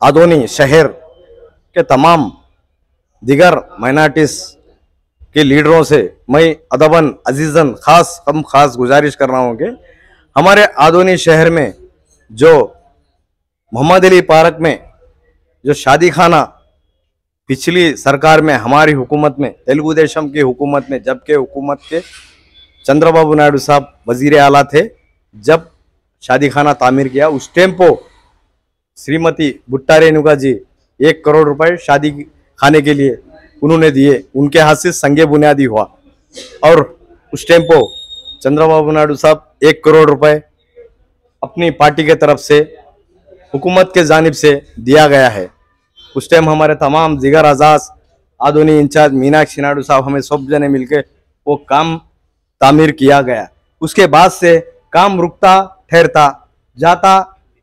आदोनी शहर के तमाम दिगर माइनॉरिटीज के लीडरों से मैं अदबन अजीजन खास गुजारिश कर रहा हूँ कि हमारे आदोनी शहर में जो मोहम्मद अली पार्क में जो शादी खाना पिछली सरकार में हमारी हुकूमत में तेलुगु देशम की हुकूमत में जबकि हुकूमत के चंद्रबाबू नायडू साहब वजीर आला थे, जब शादी खाना तामीर किया उस टाइम को श्रीमती भुट्टा रेणुका जी 1 करोड़ रुपए शादी खाने के लिए उन्होंने दिए, उनके हाथ से संगे बुनियादी हुआ। और उस टाइम को चंद्रबाबू नायडू साहब 1 करोड़ रुपए अपनी पार्टी के तरफ से हुकूमत के जानिब से दिया गया है। उस टाइम हमारे तमाम जिगर आजाज आदोनी इंचार्ज मीनाक्षी नायडू साहब हमें सब जने मिलके वो काम तामीर किया गया। उसके बाद से काम रुकता ठहरता जाता,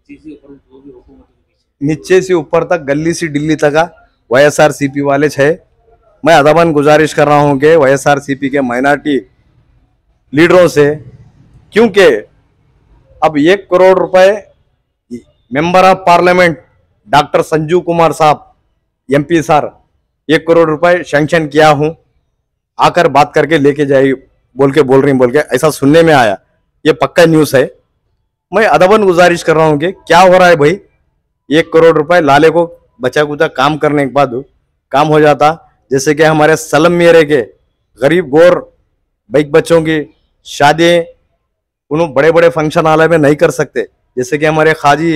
नीचे से ऊपर तक गली से दिल्ली तक YSRCP वाले छे। मैं अदबन गुजारिश कर रहा हूं कि YSRCP के माइनॉरिटी लीडरों से, क्योंकि अब 1 करोड़ रुपए member of parliament doctor Sanjeev Kumar साहब MP सर 1 करोड़ रुपए सैंक्शन किया हूं, आकर बात करके लेके जाइए बोल के ऐसा सुनने में आया, ये पक्का न्यूज़ है। मैं अदबन गुजारिश कर रहा हूं कि क्या हो रहा है भाई, 1 करोड़ रुपए लाले को बचा कुचा काम करने के बाद काम हो जाता। जैसे कि हमारे सलम मेरे के गरीब गौर बैक बच्चों की शादी उन्होंने बड़े बड़े फंक्शन हॉल में नहीं कर सकते, जैसे कि हमारे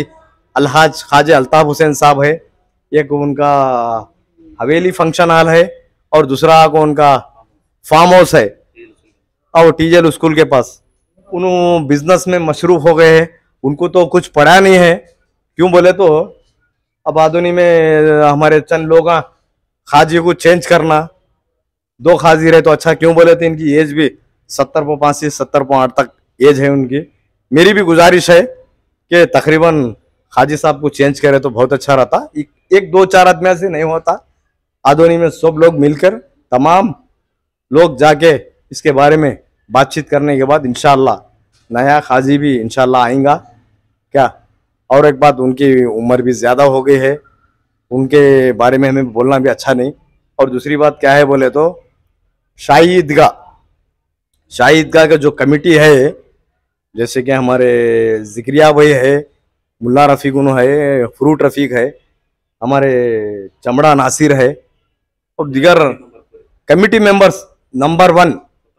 ख्वाजा अल्ताफ हुसैन साहब है, एक उनका हवेली फंक्शन हॉल है और दूसरा को उनका फार्म हाउस है और टीजल स्कूल के पास। उन्होंने बिजनेस में मशरूफ हो गए हैं, उनको तो कुछ पढ़ा नहीं है। क्यों बोले तो अब आदोनी में हमारे चंद लोग खाजी को चेंज करना, 2 खाजी रहे तो अच्छा। क्यों बोले तो इनकी एज भी 70 70 8 तक एज है उनकी। मेरी भी गुजारिश है कि तकरीबन खाजी साहब को चेंज करे तो बहुत अच्छा रहता। 1 2 4 आदमी से नहीं होता, आदोनी में सब लोग मिलकर तमाम लोग जाके इसके बारे में बातचीत करने के बाद इंशाअल्लाह नया खाजी भी इंशाअल्लाह आएगा क्या। और एक बात, उनकी उम्र भी ज़्यादा हो गई है, उनके बारे में हमें बोलना भी अच्छा नहीं। और दूसरी बात क्या है बोले तो शाही ईदगाह का जो कमेटी है, जैसे कि हमारे जिक्रिया भाई है, मुल्ला रफ़ीक है, फ्रूट रफ़ीक है, हमारे चमड़ा नासिर है और दिगर कमेटी मेंबर्स नंबर 1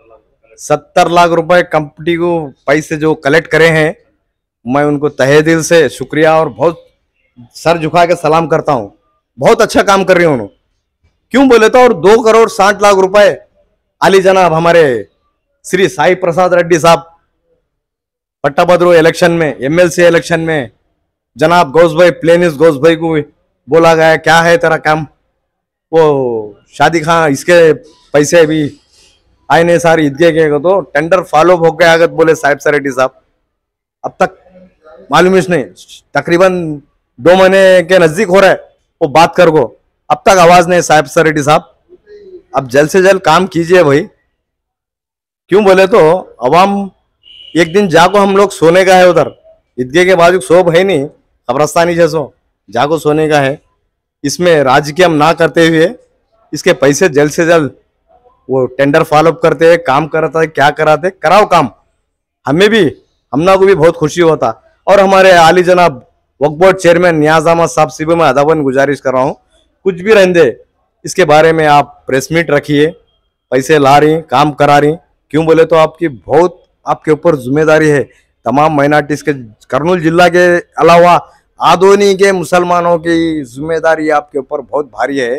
70 लाख रुपए कंपनी को पैसे जो कलेक्ट करे हैं, मैं उनको तहे दिल से शुक्रिया और बहुत सर झुका के सलाम करता हूं। बहुत अच्छा काम कर रही हूं उन्होंने। क्यों बोले तो और 2 करोड़ 60 लाख रुपए आली जनाब हमारे श्री साई प्रसाद रेड्डी साहब पट्टाभद्रू इलेक्शन में MLC इलेक्शन में जनाब प्लेनिस गौस भाई को बोला गया क्या है तेरा काम, वो शादी खां इसके पैसे भी आए नहीं सारी ईदगे के तो टेंडर फॉलो हो गया आगत बोले साहिब रेड्डी साहब। अब तक मालूम ही नहीं, तकरीबन 2 महीने के नजदीक हो रहा है वो बात कर को, अब तक आवाज नहीं साहिब रेड्डी साहब। अब जल्द से जल्द काम कीजिए भाई। क्यों बोले तो अवाम एक दिन जाको हम लोग सोने का है, उधर ईदगे के बाजू सोब है नहीं, कब्रस्तानी जैसो जाको सोने का है। इसमें राजकीय हम ना करते हुए इसके पैसे जल्द से जल्द वो टेंडर फॉलो करते हैं, काम कराता है, क्या कराते कराओ काम, हमें भी हमना को भी बहुत खुशी होता। और हमारे आली जनाब वक्फ बोर्ड चेयरमैन नियाज अहमद साहब से भी मैं अदबन गुजारिश कर रहा हूँ, कुछ भी रहने इसके बारे में आप प्रेस मीट रखिए, पैसे ला रही काम करा रही। क्यों बोले तो आपकी बहुत आपके ऊपर जिम्मेदारी है। तमाम माइनॉरिटीज के कर्नूल जिला के अलावा आदोनी के मुसलमानों की जिम्मेदारी आपके ऊपर बहुत भारी है।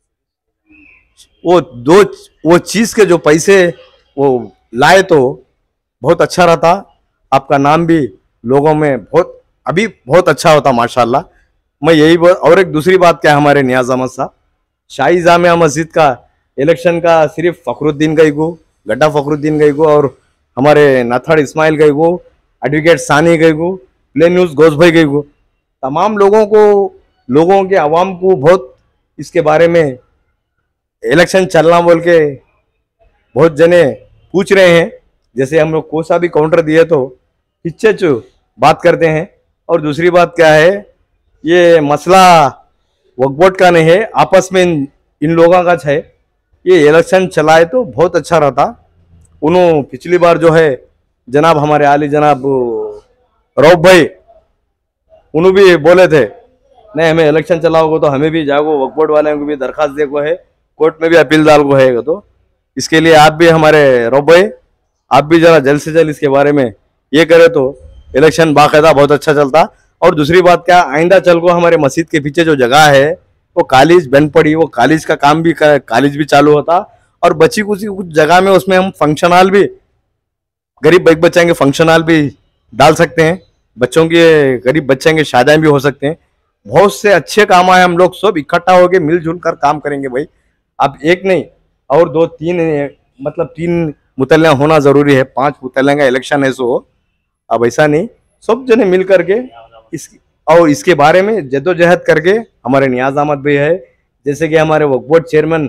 वो चीज के जो पैसे वो लाए तो बहुत अच्छा रहता, आपका नाम भी लोगों में बहुत अच्छा होता माशाल्लाह। मैं यही और एक दूसरी बात क्या है, हमारे नियाज अहमद साहब शाही जामिया मस्जिद का इलेक्शन का सिर्फ फखरुद्दीन गईगू, गड्ढा फखरुद्दीन गईगू और हमारे नाथड़ इस्माइल गईगू, एडवोकेट सानी गईगू, प्लेन न्यूज घोष भाई गईगू, तमाम लोगों के आवाम को बहुत इसके बारे में इलेक्शन चलना बोल के बहुत जने पूछ रहे हैं। जैसे हम लोग कोसा भी काउंटर दिए तो हिच्चे बात करते हैं। और दूसरी बात क्या है, ये मसला वक्फ बोर्ड का नहीं है, आपस में इन लोगों का है। ये इलेक्शन चलाए तो बहुत अच्छा रहता। उन्होंने पिछली बार जो है जनाब हमारे आली जनाब रऊफ भाई उन्होंने भी बोले थे नहीं हमें इलेक्शन चलाओगे तो हमें भी जागो, वक्फ बोर्ड वाले को भी दरखास्त दे को है, कोर्ट में भी अपील डाल को है। तो इसके लिए आप भी हमारे रऊफ भाई आप भी जरा जल्द से जल्द इसके बारे में ये करे तो इलेक्शन बाकायदा बहुत अच्छा चलता। और दूसरी बात क्या, आइंदा चल को हमारे मस्जिद के पीछे जो जगह है वो कॉलेज बन पड़ी, वो कॉलेज का काम भी कॉलेज भी चालू होता। और बची कुछ जगह में उसमें हम फंक्शन हॉल भी, गरीब बच्चे के फंक्शन हॉल भी डाल सकते हैं, बच्चों के गरीब बच्चे के शादियां भी हो सकते हैं। बहुत से अच्छे काम आए, हम लोग सब इकट्ठा होके मिलजुल कर काम करेंगे भाई। अब एक नहीं और दो तीन, मतलब 3 मुतल्लियां होना जरूरी है, 5 मुतल्लियां का इलेक्शन है सो अब ऐसा नहीं, सब जने मिल करके इस और इसके बारे में जद्दोजहद करके हमारे नियाज अहमद भाई है, जैसे कि हमारे Waqf board chairman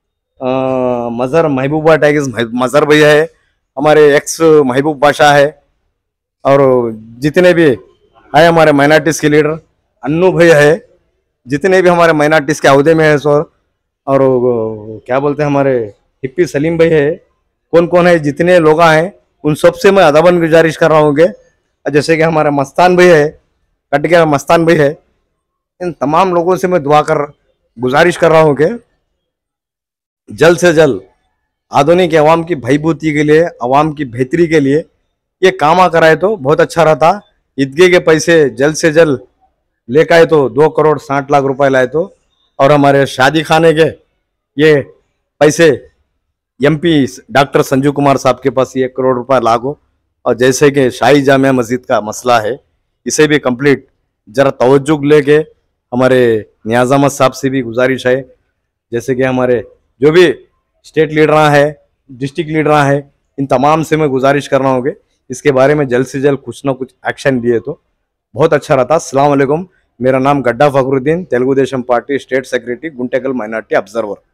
Mazhar Mehbooba tigers Mazhar भैया है, हमारे एक्स महबूब बादशाह है, और जितने भी है हमारे माइनॉरिटीज के लीडर अन्नू भैया है, जितने भी हमारे माइनॉरिटीज के अहदे में है सर, और क्या बोलते हैं हमारे हिप्पी सलीम भाई है, कौन कौन है जितने लोग हैं उन सबसे मैं अदबन गुजारिश कर रहा हूँ कि जैसे कि हमारे मस्तान भाई है, कट गया मस्तान भाई है, इन तमाम लोगों से मैं गुजारिश कर रहा हूँ कि जल्द से जल्द आधुनिक अवाम की भयभूति के लिए, अवाम की बेहतरी के लिए ये कामा कराए तो बहुत अच्छा रहता। ईदगे के पैसे जल्द से जल्द लेकर आए तो 2 करोड़ 60 लाख रुपए लाए तो, और हमारे शादी खाने के ये पैसे एमपी डॉक्टर संजू कुमार साहब के पास 1 करोड़ रुपए लागो। और जैसे कि शाही जामिया मस्जिद का मसला है, इसे भी कंप्लीट जरा तवज्जो लेके हमारे नियाज अहमद साहब से भी गुजारिश है, जैसे कि हमारे जो भी स्टेट लीडर है, डिस्ट्रिक्ट लीडर है, इन तमाम से मैं गुजारिश कर रहा हूँ कि इसके बारे में जल्द से जल्द कुछ ना कुछ एक्शन लिए तो बहुत अच्छा रहता। अस्सलाम वालेकुम, मेरा नाम Gadda Fakhruddin, Telugu Desam party state secretary, Guntakal minority observer.